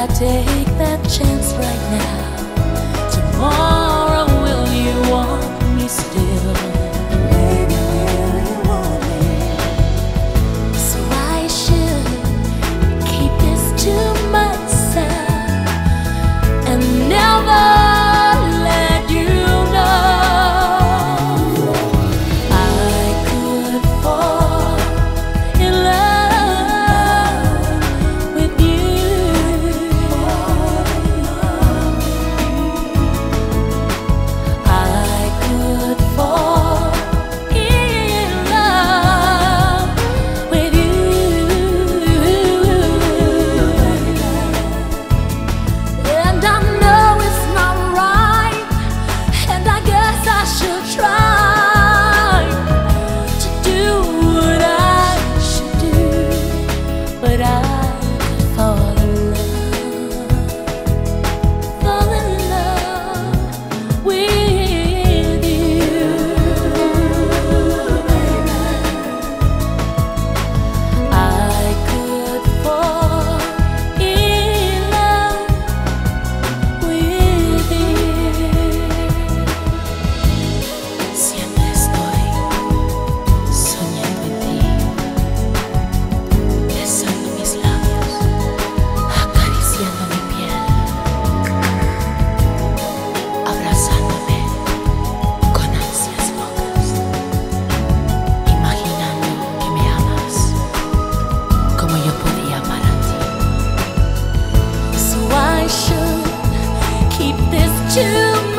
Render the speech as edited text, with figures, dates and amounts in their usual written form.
I take that chance right now? Tomorrow, will you want me still? Baby, will you want me? So I should keep this to myself and never let you know. I could fall in love with you. I could fall in love with you. And I know it's not right, and I guess I should try to do what I should do, but I could fall in love with you. I could fall in love with you. Siempre estoy soñando en ti, besando mis labios, acariciando mi piel, abrazándome con ansias locas, imaginando que me amas como yo podía amar a ti. So I should keep this to